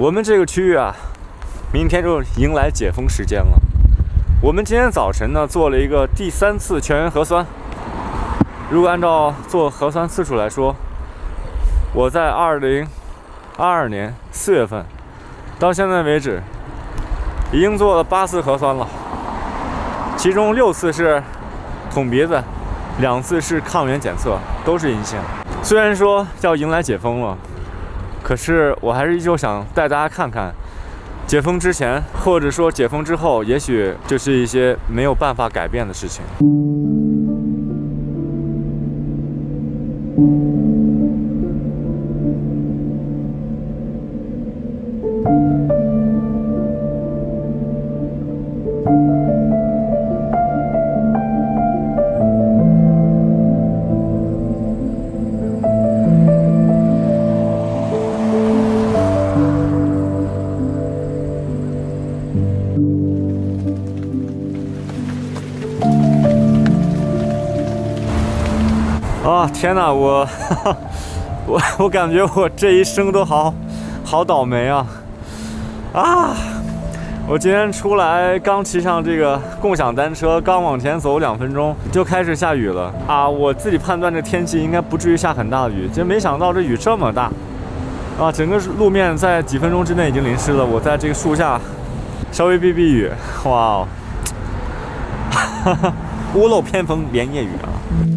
我们这个区域啊，明天就迎来解封时间了。我们今天早晨呢做了一个第3次全员核酸。如果按照做核酸次数来说，我在2022年4月份到现在为止，已经做了8次核酸了，其中6次是捅鼻子，2次是抗原检测，都是阴性。虽然说要迎来解封了，可是我还是依旧想带大家看看，解封之前或者说解封之后，也许就是一些没有办法改变的事情。啊，天哪，我感觉我这一生都好倒霉啊！啊，我今天出来刚骑上这个共享单车，刚往前走2分钟就开始下雨了啊！我自己判断这天气应该不至于下很大的雨，就没想到这雨这么大啊！整个路面在几分钟之内已经淋湿了，我在这个树下稍微避避雨，哇哦，屋漏偏逢连夜雨啊！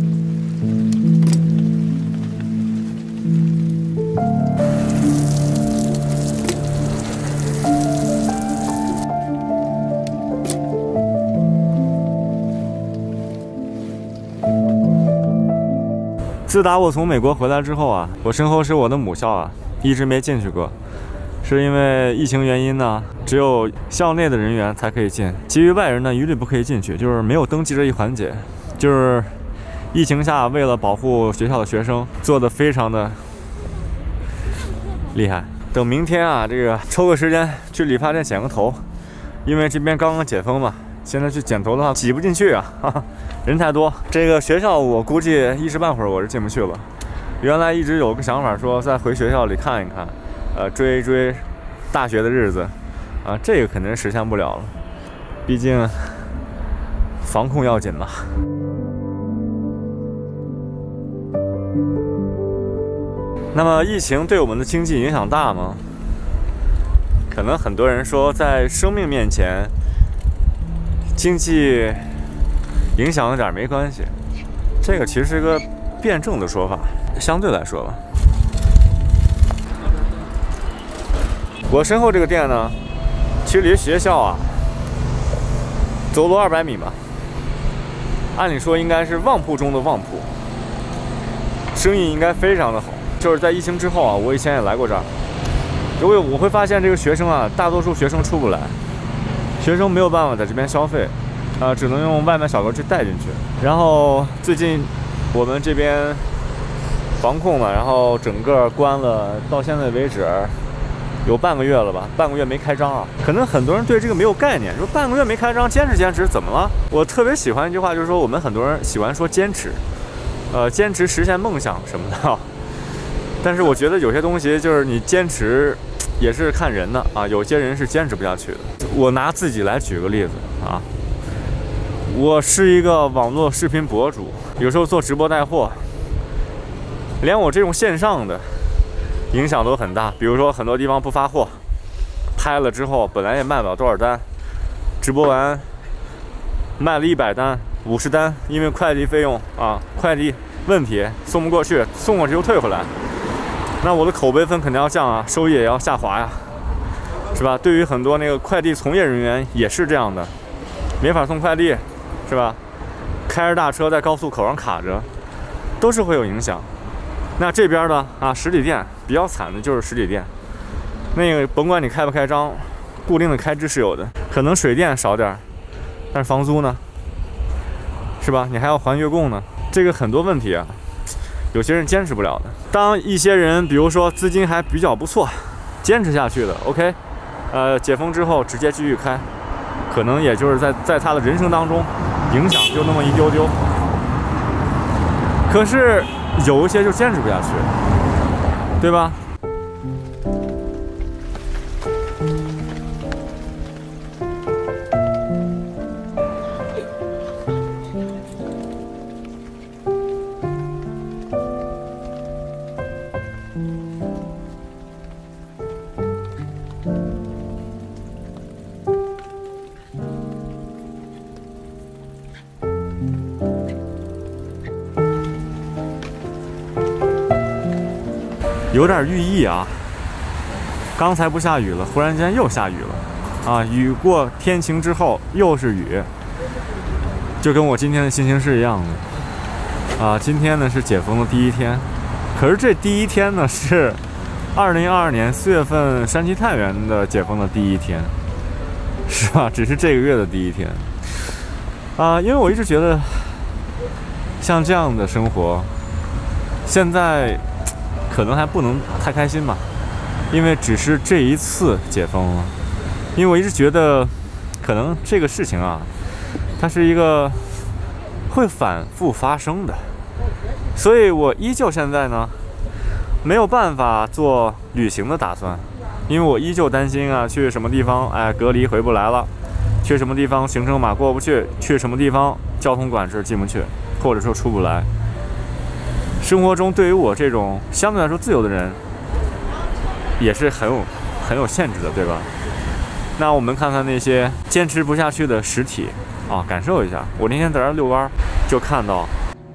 自打我从美国回来之后啊，我身后是我的母校啊，一直没进去过，是因为疫情原因呢，只有校内的人员才可以进，其余外人呢一律不可以进去，就是没有登记这一环节。就是疫情下为了保护学校的学生，做得非常的厉害。等明天啊，这个抽个时间去理发店剪个头，因为这边刚刚解封嘛。现在去剪头的话挤不进去啊，哈哈，人太多。这个学校我估计一时半会儿我是进不去了。原来一直有个想法说再回学校里看一看，追一追大学的日子，啊，这个肯定实现不了了，毕竟防控要紧嘛。那么疫情对我们的经济影响大吗？可能很多人说在生命面前，经济影响一点没关系，这个其实是个辩证的说法，相对来说吧。我身后这个店呢，其实离学校啊，走路200米吧。按理说应该是旺铺中的旺铺，生意应该非常的好。就是在疫情之后啊，我以前也来过这儿，我会发现这个学生啊，大多数学生出不来。学生没有办法在这边消费，只能用外卖小哥去带进去。然后最近我们这边防控嘛，然后整个关了，到现在为止有半个月了吧，半个月没开张啊。可能很多人对这个没有概念，说半个月没开张，坚持怎么了？我特别喜欢一句话，就是说我们很多人喜欢说坚持，坚持实现梦想什么的。但是我觉得有些东西就是你坚持。也是看人的啊，有些人是坚持不下去的。我拿自己来举个例子啊，我是一个网络视频博主，有时候做直播带货，连我这种线上的影响都很大。比如说很多地方不发货，拍了之后本来也卖不了多少单，直播完卖了100单、50单，因为快递费用啊，快递问题送不过去，送过去又退回来。那我的口碑分肯定要降啊，收益也要下滑呀，是吧？对于很多那个快递从业人员也是这样的，没法送快递，是吧？开着大车在高速口上卡着，都是会有影响。那这边呢啊，实体店比较惨的就是实体店，那个甭管你开不开张，固定的开支是有的，可能水电少点，但是房租呢，是吧？你还要还月供呢，这个很多问题啊。有些人坚持不了的。当一些人，比如说资金还比较不错，坚持下去的 ，OK，解封之后直接继续开，可能也就是在他的人生当中影响就那么一丢丢。可是有一些就坚持不下去，对吧？ 有点寓意啊。刚才不下雨了，忽然间又下雨了，啊，雨过天晴之后又是雨，就跟我今天的心情是一样的。啊，今天呢是解封的第一天，可是这第一天呢是2022年4月份山崎太原的解封的第一天，是吧？只是这个月的第一天。啊，因为我一直觉得，像这样的生活，现在可能还不能太开心吧，因为只是这一次解封了。因为我一直觉得，可能这个事情啊，它是一个会反复发生的，所以我依旧现在呢，没有办法做旅行的打算，因为我依旧担心啊，去什么地方，哎，隔离回不来了。去什么地方行程码过不去，去什么地方交通管制进不去，或者说出不来。生活中对于我这种相对来说自由的人，也是很有限制的，对吧？那我们看看那些坚持不下去的实体啊，感受一下。我那天在这遛弯，就看到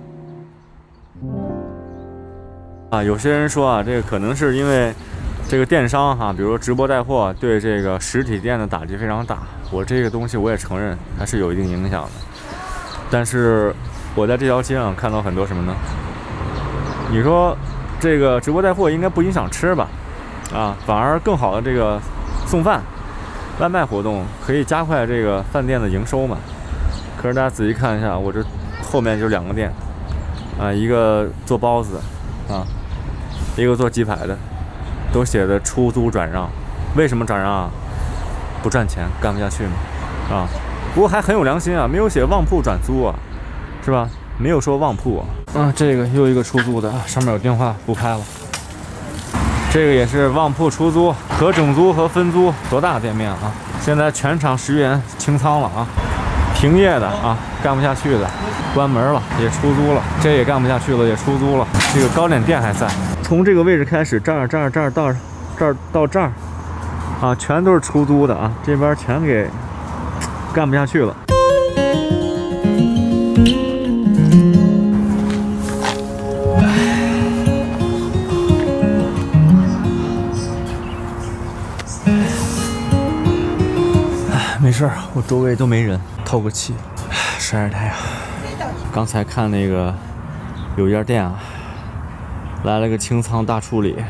啊，有些人说啊，这个可能是因为这个电商哈，比如说直播带货，对这个实体店的打击非常大。我这个东西我也承认它是有一定影响的，但是我在这条街上看到很多什么呢？你说这个直播带货应该不影响吃吧？啊，反而更好的这个送饭、外卖活动可以加快这个饭店的营收嘛。可是大家仔细看一下，我这后面就2个店，啊，一个做包子，啊，一个做鸡排的，都写的出租转让。为什么转让啊？不赚钱，干不下去嘛，啊，不过还很有良心啊，没有写旺铺转租啊，是吧？没有说旺铺啊。这个又一个出租的，上面有电话，不拍了。这个也是旺铺出租，可整租和分租，多大店面啊？现在全场10元清仓了啊，停业的啊，干不下去的，关门了，也出租了，这也干不下去了，也出租了。这个糕点店还在，从这个位置开始，这儿到这儿。啊，全都是出租的啊，这边全给干不下去了。没事儿，我周围都没人，透个气，晒晒太阳。刚才看那个有一家店啊，来了个清仓大处理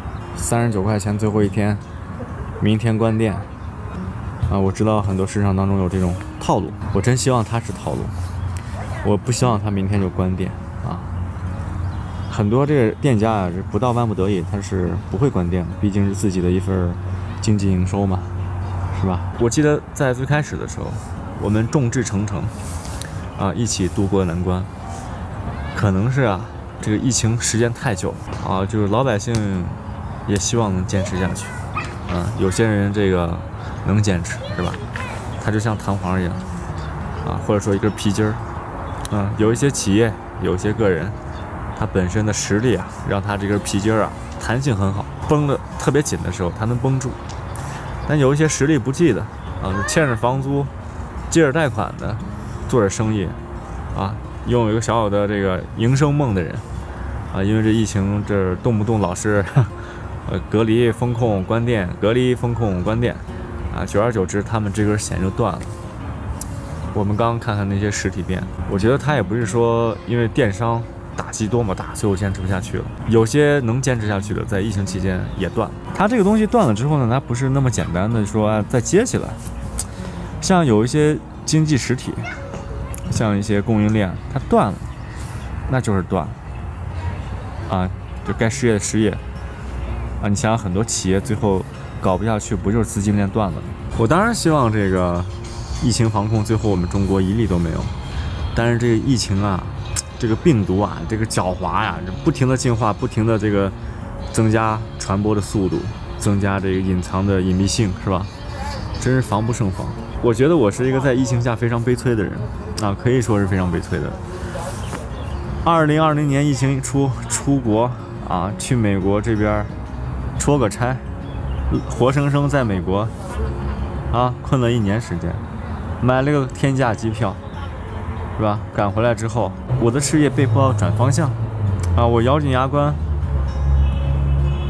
，39块钱最后一天。明天关店啊！我知道很多市场当中有这种套路，我真希望它是套路，我不希望它明天就关店啊！很多这个店家啊，不到万不得已，他是不会关店的，毕竟是自己的一份经济营收嘛，是吧？我记得在最开始的时候，我们众志成城啊，一起度过难关。可能是啊，这个疫情时间太久啊，就是老百姓也希望能坚持下去。有些人这个能坚持，是吧？它就像弹簧一样，啊，或者说一根皮筋儿，有一些企业，有一些个人，他本身的实力啊，让他这根皮筋儿啊弹性很好，绷得特别紧的时候，它能绷住。但有一些实力不济的啊，欠着房租，借着贷款的，做着生意，啊，拥有一个小小的这个营生梦的人，啊，因为这疫情这动不动老是。隔离风控关店，隔离风控关店，啊，久而久之，他们这根弦就断了。我们刚刚看看那些实体店，我觉得他也不是说因为电商打击多么大，最后坚持不下去了。有些能坚持下去的，在疫情期间也断了。它这个东西断了之后呢，它不是那么简单的说再接起来。像有一些经济实体，像一些供应链，它断了，那就是断了，啊，就该失业的失业。啊，你想想，很多企业最后搞不下去，不就是资金链断了吗？我当然希望这个疫情防控最后我们中国一例都没有，但是这个疫情啊，这个病毒啊，这个狡猾呀，不停的进化，不停的这个增加传播的速度，增加这个隐藏的隐蔽性，是吧？真是防不胜防。我觉得我是一个在疫情下非常悲催的人啊，可以说是非常悲催的。2020年疫情一出国啊，去美国这边。出个差，活生生在美国啊困了1年时间，买了个天价机票，是吧？赶回来之后，我的事业被迫转方向啊！我咬紧牙关，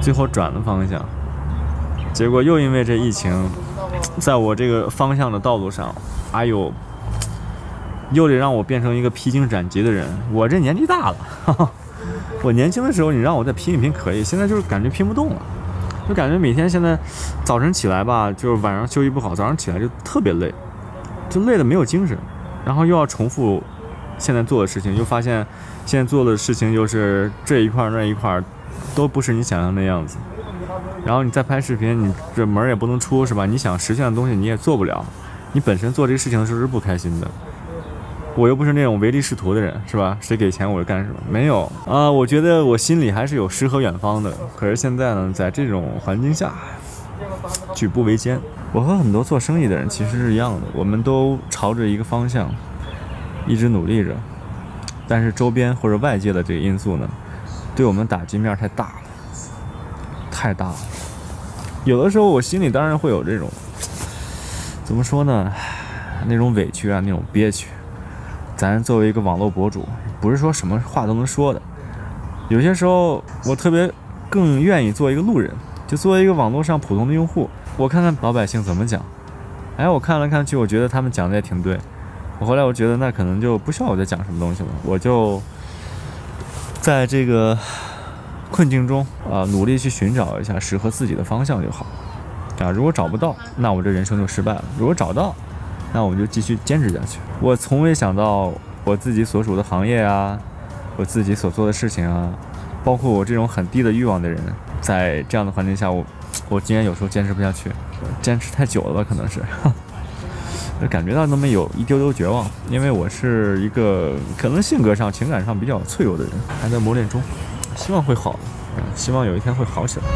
最后转了方向，结果又因为这疫情，在我这个方向的道路上，哎呦，又得让我变成一个披荆斩棘的人。我这年纪大了，哈哈，我年轻的时候你让我再拼一拼可以，现在就是感觉拼不动了，就感觉每天现在早晨起来吧，就是晚上休息不好，早上起来就特别累，就累得没有精神，然后又要重复现在做的事情，又发现现在做的事情又是这一块那一块都不是你想象的样子，然后你再拍视频，你这门也不能出，是吧？你想实现的东西你也做不了，你本身做这个事情的时候是不开心的。我又不是那种唯利是图的人，是吧？谁给钱我就干什么，没有啊。我觉得我心里还是有诗和远方的，可是现在呢，在这种环境下，举步维艰。我和很多做生意的人其实是一样的，我们都朝着一个方向一直努力着，但是周边或者外界的这个因素呢，对我们打击面太大了，太大了。有的时候我心里当然会有这种，怎么说呢，那种委屈啊，那种憋屈。咱作为一个网络博主，不是说什么话都能说的。有些时候，我特别更愿意做一个路人，就作为一个网络上普通的用户，我看看老百姓怎么讲。哎，我看来看去，我觉得他们讲的也挺对。后来我觉得那可能就不需要我再讲什么东西了，我就在这个困境中努力去寻找一下适合自己的方向就好。如果找不到，那我这人生就失败了；如果找到，那我们就继续坚持下去。我从未想到我自己所属的行业啊，我自己所做的事情啊，包括我这种很低的欲望的人，在这样的环境下，我竟然有时候坚持不下去，坚持太久了吧，可能是，感觉到那么有一丢丢绝望。因为我是一个可能性格上、情感上比较脆弱的人，还在磨练中，希望会好的，希望有一天会好起来。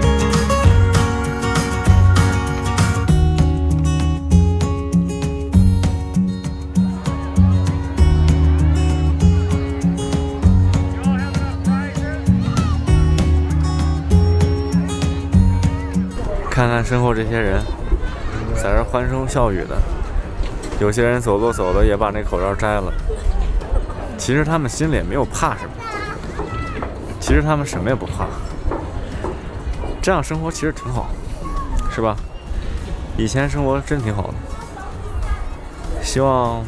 看看身后这些人，在这欢声笑语的，有些人走着也把那口罩摘了。其实他们心里也没有怕什么，其实他们什么也不怕。这样生活其实挺好，是吧？以前生活真挺好的。希望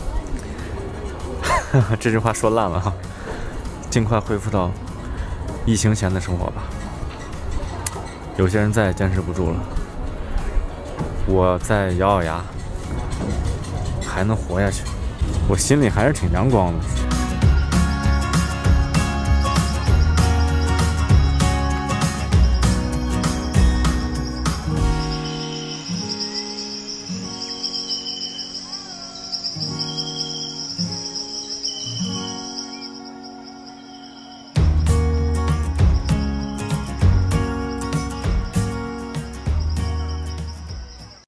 这句话说烂了哈，尽快恢复到疫情前的生活吧。有些人再也坚持不住了，我再咬咬牙，还能活下去，我心里还是挺阳光的。